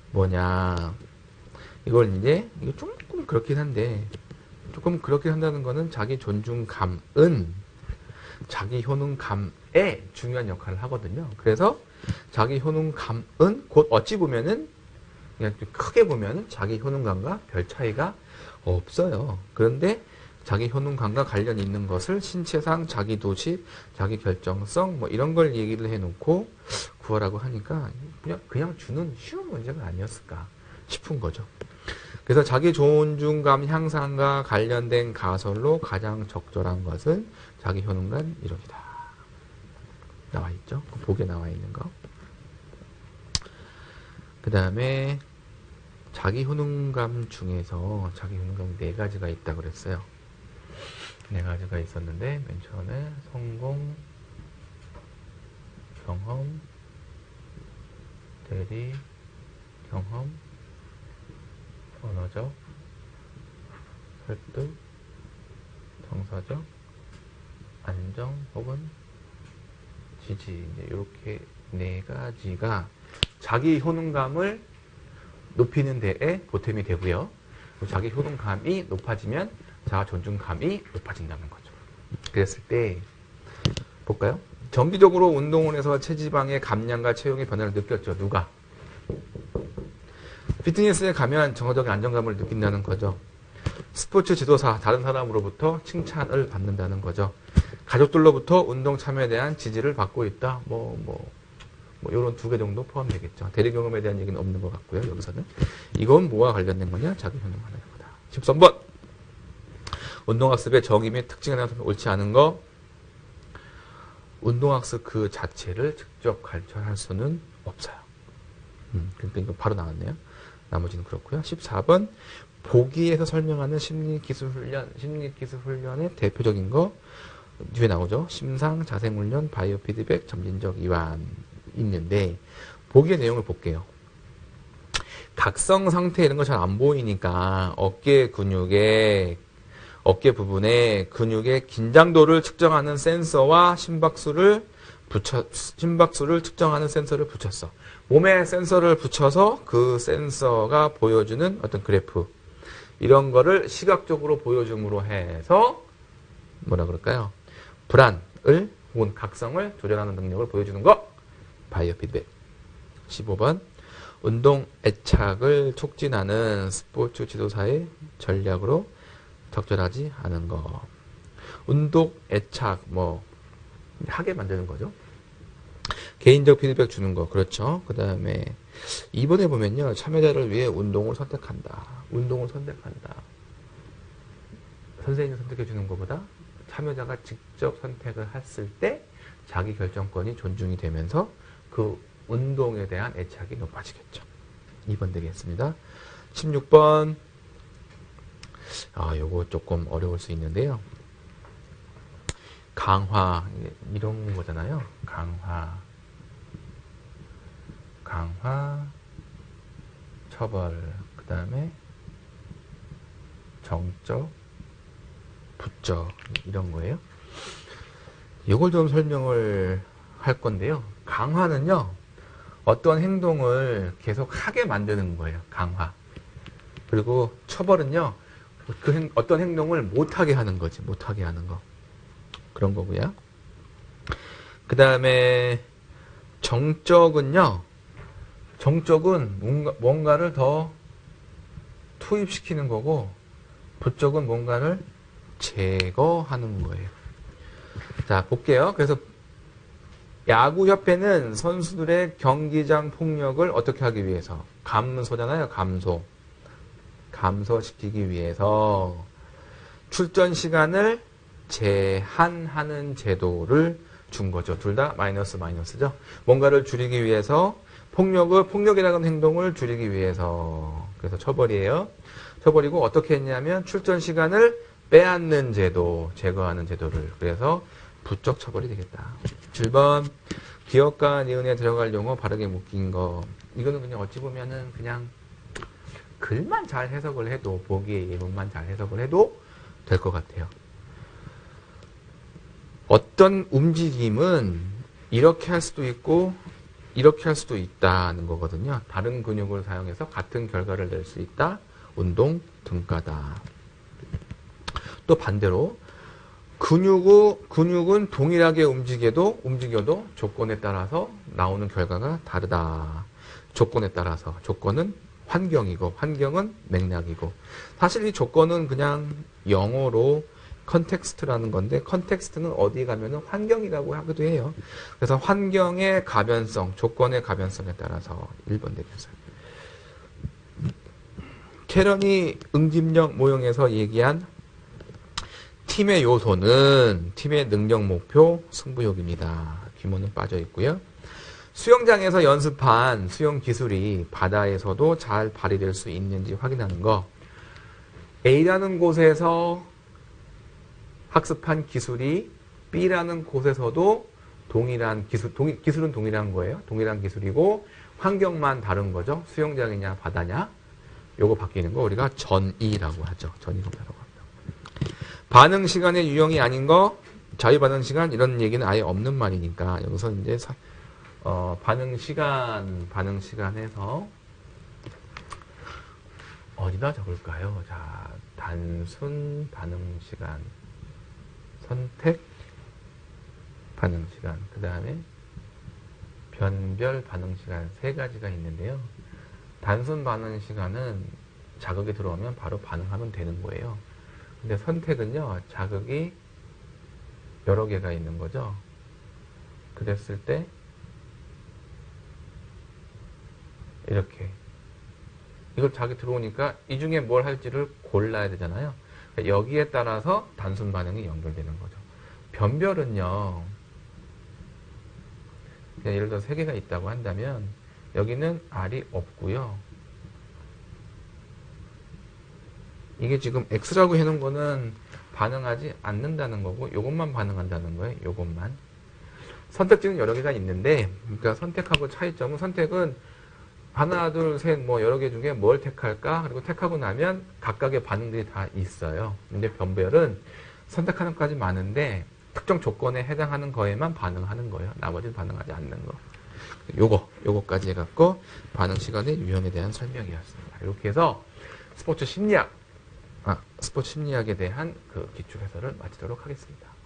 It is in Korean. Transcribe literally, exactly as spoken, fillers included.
뭐냐. 이걸 이제, 이거 조금 그렇긴 한데, 조금 그렇게 한다는 거는 자기 존중감은 자기 효능감에 중요한 역할을 하거든요. 그래서 자기 효능감은 곧 어찌 보면은 그냥 크게 보면은 자기 효능감과 별 차이가 없어요. 그런데 자기 효능감과 관련이 있는 것을 신체상 자기 도시, 자기 결정성 뭐 이런 걸 얘기를 해놓고 구하라고 하니까 그냥 그냥 주는 쉬운 문제가 아니었을까 싶은 거죠. 그래서 자기 존중감 향상과 관련된 가설로 가장 적절한 것은 자기 효능감 이론이다. 나와 있죠? 보기에 나와 있는 거. 그 다음에 자기 효능감 중에서 자기 효능감 네 가지가 있다고 그랬어요. 네 가지가 있었는데 맨 처음에 성공, 경험, 대리, 경험, 언어적, 설득, 정서적, 안정 혹은 지지. 이제 이렇게 네 가지가 자기 효능감을 높이는 데에 보탬이 되고요. 자기 효능감이 높아지면 자아 존중감이 높아진다는 거죠. 그랬을 때 볼까요? 정기적으로 운동을 해서 체지방의 감량과 체형의 변화를 느꼈죠. 누가? 피트니스에 가면 정서적인 안정감을 느낀다는 거죠. 스포츠 지도사, 다른 사람으로부터 칭찬을 받는다는 거죠. 가족들로부터 운동 참여에 대한 지지를 받고 있다. 뭐, 뭐, 뭐, 요런 두 개 정도 포함되겠죠. 대리 경험에 대한 얘기는 없는 것 같고요. 여기서는. 이건 뭐와 관련된 거냐? 자기 효능하는 거다. 십삼 번. 운동학습의 정의 및 특징에 대해서 옳지 않은 거. 운동학습 그 자체를 직접 관찰할 수는 없어요. 음, 그러니까 이거 바로 나왔네요. 나머지는 그렇고요. 십사 번. 보기에서 설명하는 심리기술훈련, 심리기술훈련의 대표적인 거 뒤에 나오죠. 심상, 자생훈련, 바이오 피드백, 점진적 이완 있는데 보기의 내용을 볼게요. 각성 상태 이런 거 잘 안 보이니까 어깨 근육에 어깨 부분에 근육의 긴장도를 측정하는 센서와 심박수를 붙여 심박수를 측정하는 센서를 붙였어. 몸에 센서를 붙여서 그 센서가 보여주는 어떤 그래프 이런 거를 시각적으로 보여줌으로 해서 뭐라 그럴까요? 불안을 혹은 각성을 조절하는 능력을 보여주는 거. 바이오 피드백. 십오 번. 운동 애착을 촉진하는 스포츠 지도사의 전략으로 적절하지 않은 거. 운동 애착 뭐 하게 만드는 거죠. 개인적 피드백 주는 거. 그렇죠. 그 다음에 이 번에 보면요. 참여자를 위해 운동을 선택한다. 운동을 선택한다. 선생님이 선택해 주는 것보다 참여자가 직접 선택을 했을 때 자기 결정권이 존중이 되면서 그 운동에 대한 애착이 높아지겠죠. 이 번 되겠습니다. 십육 번. 아, 요거 조금 어려울 수 있는데요. 강화, 이런 거잖아요. 강화, 강화, 처벌, 그 다음에 정적, 부적, 이런 거예요. 이걸 좀 설명을 할 건데요. 강화는요, 어떤 행동을 계속 하게 만드는 거예요. 강화. 그리고 처벌은요, 그 행, 어떤 행동을 못하게 하는 거지. 못하게 하는 거. 그런 거고요. 그 다음에 정적은요. 정적은 뭔가, 뭔가를 더 투입시키는 거고 부적은 뭔가를 제거하는 거예요. 자, 볼게요. 그래서 야구협회는 선수들의 경기장 폭력을 어떻게 하기 위해서? 감소잖아요. 감소. 감소시키기 위해서 출전 시간을 제한하는 제도를 준 거죠. 둘 다 마이너스 마이너스죠. 뭔가를 줄이기 위해서 폭력을 폭력이라는 행동을 줄이기 위해서 그래서 처벌이에요. 처벌이고 어떻게 했냐면 출전 시간을 빼앗는 제도, 제거하는 제도를 그래서 부적 처벌이 되겠다. 칠 번 기억과 니은에 들어갈 용어 바르게 묶인 거 이거는 그냥 어찌 보면은 그냥 글만 잘 해석을 해도 보기의 예문만 잘 해석을 해도 될 것 같아요. 어떤 움직임은 이렇게 할 수도 있고 이렇게 할 수도 있다는 거거든요. 다른 근육을 사용해서 같은 결과를 낼 수 있다. 운동 등가다. 또 반대로 근육은, 근육은 동일하게 움직여도, 움직여도 조건에 따라서 나오는 결과가 다르다. 조건에 따라서. 조건은 환경이고, 환경은 맥락이고. 사실 이 조건은 그냥 영어로 컨텍스트라는 건데, 컨텍스트는 어디 가면은 환경이라고 하기도 해요. 그래서 환경의 가변성, 조건의 가변성에 따라서 일 번 되겠어요. 캐런이 응집력 모형에서 얘기한 팀의 요소는 팀의 능력 목표 승부욕입니다. 규모는 빠져 있고요. 수영장에서 연습한 수영 기술이 바다에서도 잘 발휘될 수 있는지 확인하는 거. A라는 곳에서 학습한 기술이 B라는 곳에서도 동일한 기술, 동일, 기술은 동일한 거예요. 동일한 기술이고 환경만 다른 거죠. 수영장이냐 바다냐. 요거 바뀌는 거 우리가 전이라고 하죠. 전이라고 합니다. 반응 시간의 유형이 아닌 거, 자유 반응 시간 이런 얘기는 아예 없는 말이니까 여기서 이제 사, 어, 반응 시간, 반응 시간에서 어디다 적을까요? 자, 단순 반응 시간, 선택 반응 시간, 그 다음에 변별 반응 시간 세 가지가 있는데요. 단순 반응 시간은 자극이 들어오면 바로 반응하면 되는 거예요. 근데 선택은요, 자극이 여러 개가 있는 거죠. 그랬을 때, 이렇게. 이걸 자극이 들어오니까 이 중에 뭘 할지를 골라야 되잖아요. 여기에 따라서 단순 반응이 연결되는 거죠. 변별은요, 예를 들어 세 개가 있다고 한다면, 여기는 R이 없고요. 이게 지금 X라고 해놓은 거는 반응하지 않는다는 거고 이것만 반응한다는 거예요. 이것만. 선택지는 여러 개가 있는데 그러니까 선택하고 차이점은 선택은 하나, 둘, 셋 뭐 여러 개 중에 뭘 택할까? 그리고 택하고 나면 각각의 반응들이 다 있어요. 근데 변별은 선택하는 것까지 많은데 특정 조건에 해당하는 거에만 반응하는 거예요. 나머지는 반응하지 않는 거. 요거, 요거까지 해갖고 반응 시간의 유형에 대한 설명이었습니다. 이렇게 해서 스포츠 심리학 아, 스포츠 심리학에 대한 그 기출 해설을 마치도록 하겠습니다.